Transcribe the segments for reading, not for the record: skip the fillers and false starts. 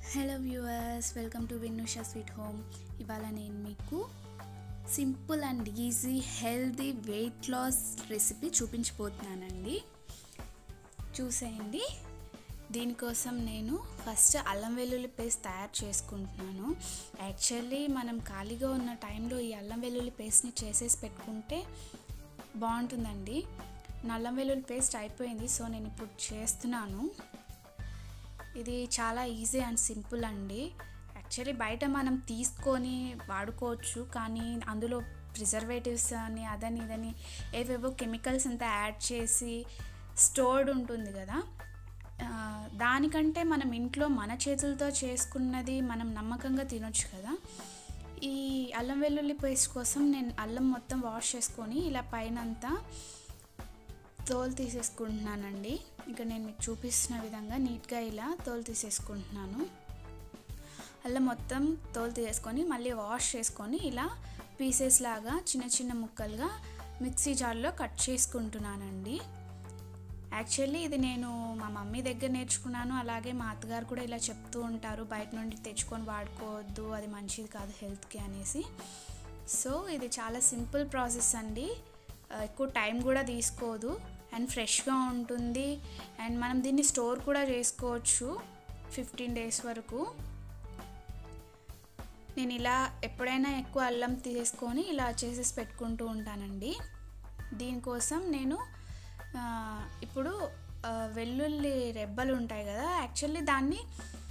Hello viewers, welcome to Vinusha sweet home. ఇవాళ నేను మీకు simple and easy healthy weight loss recipe చూపించబోతున్నానండి. చూసేయండి. దీనికోసం నేను ఫస్ట్ అల్లం వెల్లుల్లి పేస్ట్ తయారు చేసుకుంటున్నాను. యాక్చువల్లీ మనం ఖాళీగా ఉన్న టైంలో ఈ అల్లం వెల్లుల్లి పేస్ట్ని చేసేసి పెట్టుకుంటే బాగుంటుందండి. నా అల్లం వెల్లుల్లి పేస్ట్ అయిపోయింది, సో నేను ఇప్పుడు చేస్తున్నాను. ఇది చాలా ఈజీ అండ్ సింపుల్ అండి. యాక్చువల్లీ బయట మనం తీసుకొని వాడుకోవచ్చు, కానీ అందులో ప్రిజర్వేటివ్స్ అని అదని ఇదని ఏవేవో కెమికల్స్ అంతా యాడ్ చేసి స్టోర్డ్ ఉంటుంది కదా. దానికంటే మనం ఇంట్లో మన చేతులతో చేసుకున్నది మనం నమ్మకంగా తినొచ్చు కదా. ఈ అల్లం వెల్లుల్లి పేస్ట్ కోసం నేను అల్లం మొత్తం వాష్ చేసుకొని ఇలా పైనంతా తోలు తీసేసుకుంటున్నానండి. ఇక నేను మీకు చూపిస్తున్న విధంగా నీట్గా ఇలా తోలు తీసేసుకుంటున్నాను. అల్లం మొత్తం తోలు తీసేసుకొని మళ్ళీ వాష్ చేసుకొని ఇలా పీసెస్ లాగా చిన్న చిన్న ముక్కలుగా మిక్సీ జార్లో కట్ చేసుకుంటున్నానండి. యాక్చువల్లీ ఇది నేను మా మమ్మీ దగ్గర నేర్చుకున్నాను. అలాగే మా అత్తగారు కూడా ఇలా చెప్తూ ఉంటారు, బయట నుండి తెచ్చుకొని వాడుకోవద్దు, అది మంచిది కాదు హెల్త్కి అనేసి. సో ఇది చాలా సింపుల్ ప్రాసెస్ అండి. ఎక్కువ టైం కూడా తీసుకోదు అండ్ ఫ్రెష్గా ఉంటుంది. అండ్ మనం దీన్ని స్టోర్ కూడా చేసుకోవచ్చు 15 days వరకు. నేను ఇలా ఎప్పుడైనా ఎక్కువ అల్లం తీసుకొని ఇలా చేసేసి పెట్టుకుంటూ ఉంటానండి. దీనికోసం నేను ఇప్పుడు వెల్లుల్లి రెబ్బలు ఉంటాయి కదా, యాక్చువల్లీ దాన్ని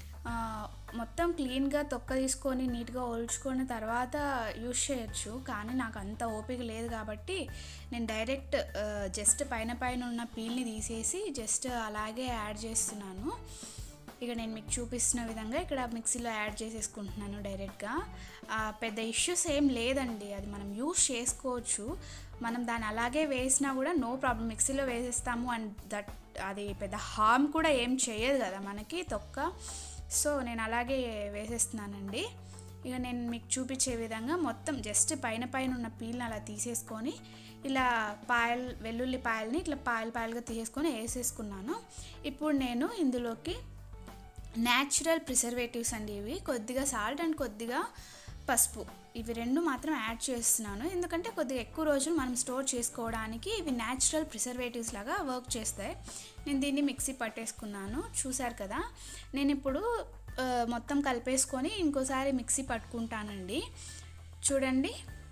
మొత్తం క్లీన్గా తొక్క తీసుకొని నీట్గా ఒలుచుకొని తర్వాత యూజ్ చేయొచ్చు, కానీ నాకు అంత ఓపిక లేదు కాబట్టి నేను డైరెక్ట్ జస్ట్ పైన ఉన్న పీల్ని తీసేసి జస్ట్ అలాగే యాడ్ చేస్తున్నాను. ఇక నేను మీకు చూపిస్తున్న విధంగా ఇక్కడ మిక్సీలో యాడ్ చేసేసుకుంటున్నాను డైరెక్ట్గా. పెద్ద ఇష్యూస్ ఏం లేదండి, అది మనం యూజ్ చేసుకోవచ్చు. మనం దాన్ని అలాగే వేసినా కూడా నో ప్రాబ్లం, మిక్సీలో వేసేస్తాము అండ్ అది పెద్ద హార్మ్ కూడా ఏం చేయదు కదా మనకి తొక్క. సో నేను అలాగే వేసేస్తున్నానండి. ఇక నేను మీకు చూపించే విధంగా మొత్తం జస్ట్ పైన ఉన్న పీల్ని అలా తీసేసుకొని ఇలా వెల్లుల్లి పాయల్ని ఇట్లా పాయలుగా తీసేసుకొని వేసేసుకున్నాను. ఇప్పుడు నేను ఇందులోకి న్యాచురల్ ప్రిజర్వేటివ్స్ అండి, ఇవి కొద్దిగా సాల్ట్ అండ్ కొద్దిగా పసుపు, ఇవి రెండు మాత్రం యాడ్ చేస్తున్నాను. ఎందుకంటే కొద్దిగా ఎక్కువ రోజులు మనం స్టోర్ చేసుకోవడానికి ఇవి న్యాచురల్ ప్రిజర్వేటివ్స్ లాగా వర్క్ చేస్తాయి. నేను దీన్ని మిక్సీ పట్టేసుకున్నాను, చూసారు కదా. నేను ఇప్పుడు మొత్తం కలిపేసుకొని ఇంకోసారి మిక్సీ పట్టుకుంటానండి. చూడండి,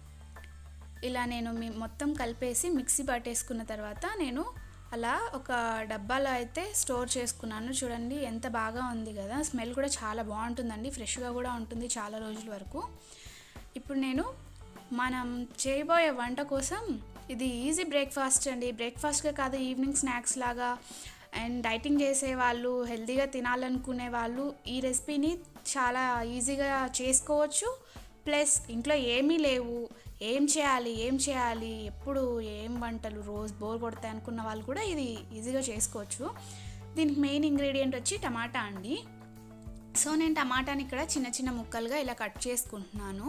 ఇలా నేను మొత్తం కలిపేసి మిక్సీ పట్టేసుకున్న తర్వాత నేను అలా ఒక డబ్బాలో అయితే స్టోర్ చేసుకున్నాను. చూడండి ఎంత బాగా ఉంది కదా, స్మెల్ కూడా చాలా బాగుంటుందండి, ఫ్రెష్గా కూడా ఉంటుంది చాలా రోజుల వరకు. ఇప్పుడు నేను మనం చేయబోయే వంట కోసం ఇది ఈజీ బ్రేక్ఫాస్ట్ అండి. బ్రేక్ఫాస్ట్గా కాదు, ఈవినింగ్ స్నాక్స్ లాగా అండ్ డైటింగ్ చేసే వాళ్ళు, హెల్తీగా తినాలనుకునే వాళ్ళు ఈ రెసిపీని చాలా ఈజీగా చేసుకోవచ్చు. ప్లస్ ఇంట్లో ఏమీ లేవు, ఏం చేయాలి ఎప్పుడు ఏం వంటలు రోజు బోర్ కొడతాయి అనుకున్న వాళ్ళు కూడా ఇది ఈజీగా చేసుకోవచ్చు. దీనికి మెయిన్ ఇంగ్రీడియంట్ వచ్చి టమాటా అండి. సో నేను టమాటాని ఇక్కడ చిన్న చిన్న ముక్కలుగా ఇలా కట్ చేసుకుంటున్నాను.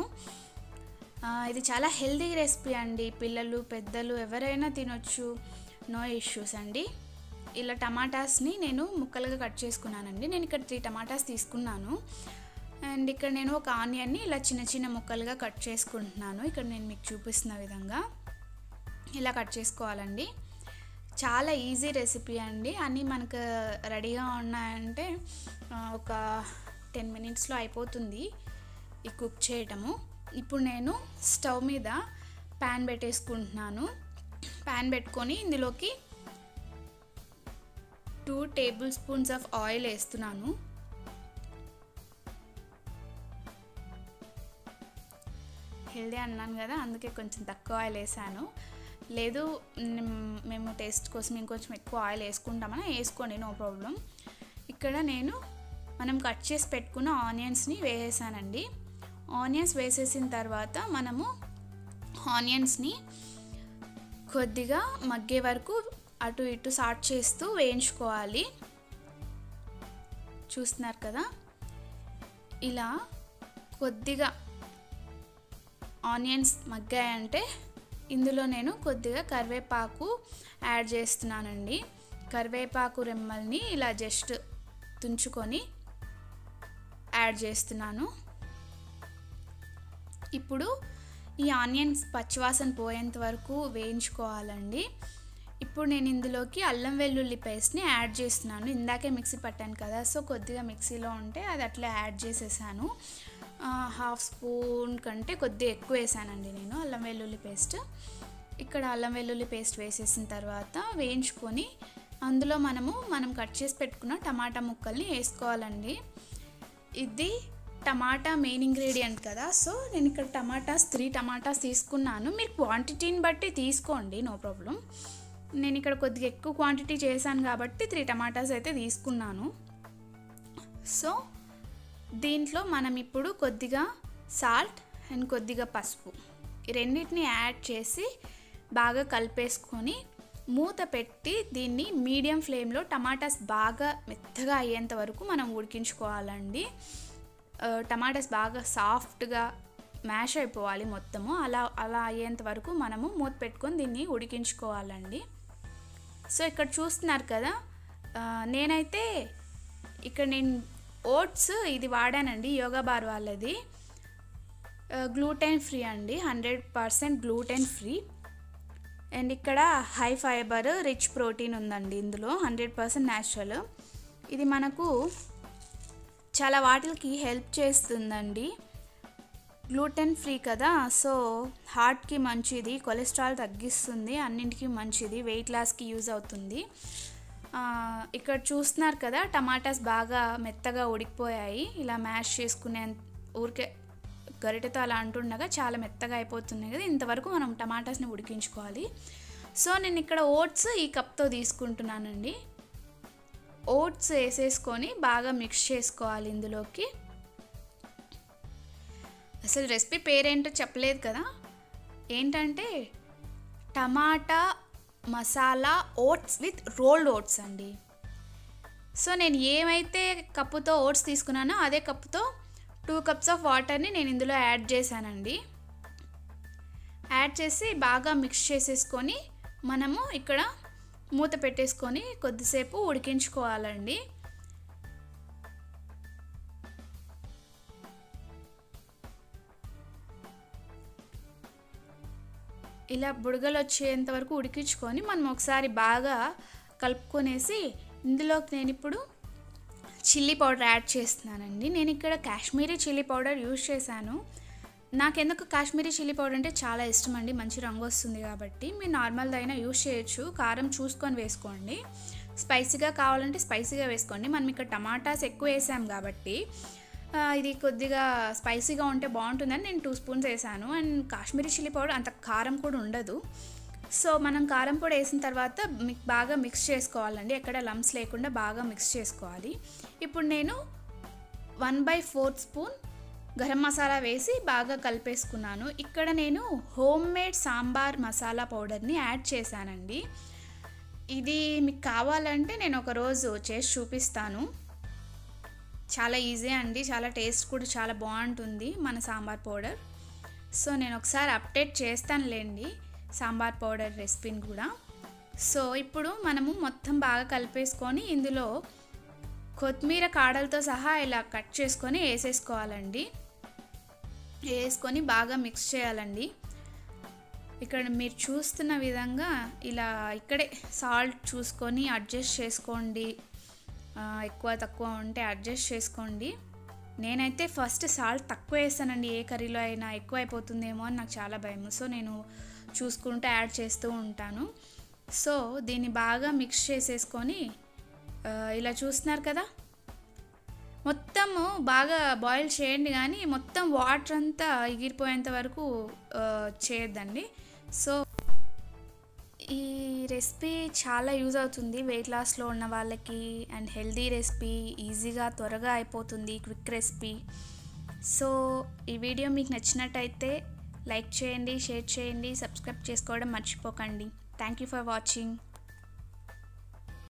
ఇది చాలా హెల్తీ రెసిపీ అండి, పిల్లలు పెద్దలు ఎవరైనా తినొచ్చు, నో ఇష్యూస్ అండి. ఇలా టమాటాస్ని నేను ముక్కలుగా కట్ చేసుకున్నానండి. నేను ఇక్కడ 3 టమాటాస్ తీసుకున్నాను. అండ్ ఇక్కడ నేను ఒక ఆనియన్ని ఇలా చిన్న చిన్న ముక్కలుగా కట్ చేసుకుంటున్నాను. ఇక్కడ నేను మీకు చూపిస్తున్న విధంగా ఇలా కట్ చేసుకోవాలండి. చాలా ఈజీ రెసిపీ అండి, అన్నీ మనకు రెడీగా ఉన్నాయంటే ఒక 10 minutesలో అయిపోతుంది ఈ కుక్ చేయటము. ఇప్పుడు నేను స్టవ్ మీద ప్యాన్ పెట్టేసుకుంటున్నాను. ప్యాన్ పెట్టుకొని ఇందులోకి 2 tablespoons ఆఫ్ ఆయిల్ వేస్తున్నాను. హెల్దీ అన్నాను కదా, అందుకే కొంచెం తక్కువ ఆయిల్ వేసాను. లేదు మేము టేస్ట్ కోసం ఇంకొంచెం ఎక్కువ ఆయిల్ వేసుకుంటామని వేసుకోండి, నో ప్రాబ్లం. ఇక్కడ నేను మనం కట్ చేసి పెట్టుకున్న ఆనియన్స్ని వేసేసానండి. ఆనియన్స్ వేసేసిన తర్వాత మనము ఆనియన్స్ని కొద్దిగా మగ్గే వరకు అటు ఇటు సాట్ చేస్తూ వేయించుకోవాలి. చూస్తున్నారు కదా, ఇలా కొద్దిగా ఆనియన్స్ మగ్గాయంటే ఇందులో నేను కొద్దిగా కరివేపాకు యాడ్ చేస్తున్నానండి. కరివేపాకు రెమ్మల్ని ఇలా జస్ట్ తుంచుకొని యాడ్ చేస్తున్నాను. ఇప్పుడు ఈ ఆనియన్స్ పచ్చివాసన పోయేంత వరకు వేయించుకోవాలండి. ఇప్పుడు నేను ఇందులోకి అల్లం వెల్లుల్లి పేస్ట్ని యాడ్ చేస్తున్నాను. ఇందాకే మిక్సీ పట్టాను కదా, సో కొద్దిగా మిక్సీలో ఉంటే అది అట్లా యాడ్ చేసేసాను. 1/2 స్పూన్ కంటే కొద్దిగా ఎక్కువ వేసానండి నేను అల్లం వెల్లుల్లి పేస్ట్. ఇక్కడ అల్లం వెల్లుల్లి పేస్ట్ వేసేసిన తర్వాత వేయించుకొని అందులో మనం కట్ చేసి పెట్టుకున్న టమాటా ముక్కల్ని వేసుకోవాలండి. ఇది టమాటా మెయిన్ ఇంగ్రీడియంట్ కదా, సో నేను ఇక్కడ 3 టమాటాస్ తీసుకున్నాను. మీరు క్వాంటిటీని బట్టి తీసుకోండి, నో ప్రాబ్లం. నేను ఇక్కడ కొద్దిగా ఎక్కువ క్వాంటిటీ చేశాను కాబట్టి 3 టమాటాస్ అయితే తీసుకున్నాను. సో దీంట్లో మనం ఇప్పుడు కొద్దిగా సాల్ట్ అండ్ కొద్దిగా పసుపు ఈ రెండింటిని యాడ్ చేసి బాగా కలిపేసుకొని మూత పెట్టి దీన్ని మీడియం ఫ్లేమ్లో టమాటాస్ బాగా మెత్తగా అయ్యేంత వరకు మనం ఉడికించుకోవాలండి. టమాటాస్ బాగా సాఫ్ట్గా మ్యాష్ అయిపోవాలి మొత్తము. అలా అయ్యేంత వరకు మనము మూత పెట్టుకొని దీన్ని ఉడికించుకోవాలండి. సో ఇక్కడ చూస్తున్నారు కదా, నేనైతే నేను ఓట్స్ ఇది వాడానండి, యోగా బార్ వాళ్ళది. గ్లూటెన్ ఫ్రీ అండి, 100% గ్లూటెన్ ఫ్రీ. అండ్ ఇక్కడ హై ఫైబర్ రిచ్ ప్రోటీన్ ఉందండి ఇందులో, 100% న్యాచురల్. ఇది మనకు చాలా వాటికి హెల్ప్ చేస్తుందండి. గ్లూటెన్ ఫ్రీ కదా, సో హార్ట్కి మంచిది, కొలెస్ట్రాల్ తగ్గిస్తుంది, అన్నింటికి మంచిది, వెయిట్ లాస్కి యూజ్ అవుతుంది. ఇక్కడ చూస్తున్నారు కదా, టమాటాస్ బాగా మెత్తగా ఉడికిపోయాయి. ఇలా మ్యాష్ చేసుకునే ఊరికే గరిటెతో అలా అంటుండగా చాలా మెత్తగా అయిపోతున్నాయి కదా, ఇంతవరకు మనం టమాటాస్ని ఉడికించుకోవాలి. సో నేను ఇక్కడ ఓట్స్ ఈ కప్తో తీసుకుంటున్నానండి. ఓట్స్ వేసేసుకొని బాగా మిక్స్ చేసుకోవాలి ఇందులోకి. అసలు రెసిపీ పేరేంటో చెప్పలేదు కదా, ఏంటంటే టమాటా masala oats with rolled oats అండి. సో నేను ఏమైతే కప్పుతో ఓట్స్ తీసుకున్నానో అదే కప్పుతో 2 కప్స్ ఆఫ్ వాటర్ని నేను ఇందులో యాడ్ చేశానండి. యాడ్ చేసి బాగా మిక్స్ చేసేసుకొని మనము ఇక్కడ మూత పెట్టేసుకొని కొద్దిసేపు ఉడికించుకోవాలండి. ఇలా బుడగలు వచ్చేంత వరకు ఉడికించుకొని మనం ఒకసారి బాగా కలుపుకొనేసి ఇందులోకి నేను ఇప్పుడు చిల్లీ పౌడర్ యాడ్ చేస్తున్నానండి. నేను ఇక్కడ కాశ్మీరీ చిల్లీ పౌడర్ యూజ్ చేశాను. నాకెందుకు కాశ్మీరీ చిల్లీ పౌడర్ అంటే చాలా ఇష్టం అండి, మంచి రంగు వస్తుంది కాబట్టి. మీరు నార్మల్ది అయినా యూజ్ చేయొచ్చు, కారం చూసుకొని వేసుకోండి. స్పైసీగా కావాలంటే స్పైసీగా వేసుకోండి. మనం ఇక్కడ టమాటాస్ ఎక్కువ వేసాం కాబట్టి ఇది కొద్దిగా స్పైసీగా ఉంటే బాగుంటుందని నేను 2 స్పూన్స్ వేసాను. అండ్ కాశ్మీరీ చిల్లీ పౌడర్ అంత కారం కూడా ఉండదు. సో మనం కారం పొడి వేసిన తర్వాత బాగా మిక్స్ చేసుకోవాలండి, ఎక్కడ లంప్స్ లేకుండా బాగా మిక్స్ చేసుకోవాలి. ఇప్పుడు నేను 1/4 స్పూన్ గరం మసాలా వేసి బాగా కలిపేసుకున్నాను. ఇక్కడ నేను హోమ్ మేడ్ సాంబార్ మసాలా పౌడర్ని యాడ్ చేశానండి. ఇది మీకు కావాలంటే నేను ఒకరోజు చేసి చూపిస్తాను. చాలా ఈజీ అండి, చాలా టేస్ట్ కూడా చాలా బాగుంటుంది మన సాంబార్ పౌడర్. సో నేను ఒకసారి అప్డేట్ చేస్తానులేండి సాంబార్ పౌడర్ రెసిపీని కూడా. సో ఇప్పుడు మనము మొత్తం బాగా కలిపేసుకొని ఇందులో కొత్తిమీర కాడలతో సహా ఇలా కట్ చేసుకొని వేసేసుకోవాలండి. వేసుకొని బాగా మిక్స్ చేయాలండి. ఇక్కడ మీరు చూస్తున్న విధంగా ఇలా ఇక్కడే సాల్ట్ చూసుకొని అడ్జస్ట్ చేసుకోండి, ఎక్కువ తక్కువ ఉంటే అడ్జస్ట్ చేసుకోండి. నేనైతే ఫస్ట్ సాల్ట్ తక్కువ వేస్తానండి, ఏ కర్రీలో అయినా ఎక్కువ అయిపోతుందేమో అని నాకు చాలా భయం. సో నేను చూసుకుంటూ యాడ్ చేస్తూ ఉంటాను. సో దీన్ని బాగా మిక్స్ చేసేసుకొని ఇలా చూస్తున్నారు కదా, మొత్తము బాగా బాయిల్ చేయండి, కానీ మొత్తం వాటర్ అంతా ఎగిరిపోయేంత వరకు చేయొద్దండి. సో ఈ రెసిపీ చాలా యూజ్ అవుతుంది వెయిట్ లాస్లో ఉన్న వాళ్ళకి. అండ్ హెల్దీ రెసిపీ, ఈజీగా త్వరగా అయిపోతుంది, క్విక్ రెసిపీ. సో ఈ వీడియో మీకు నచ్చినట్టయితే లైక్ చేయండి, షేర్ చేయండి, సబ్స్క్రైబ్ చేసుకోవడం మర్చిపోకండి. Thank you for watching.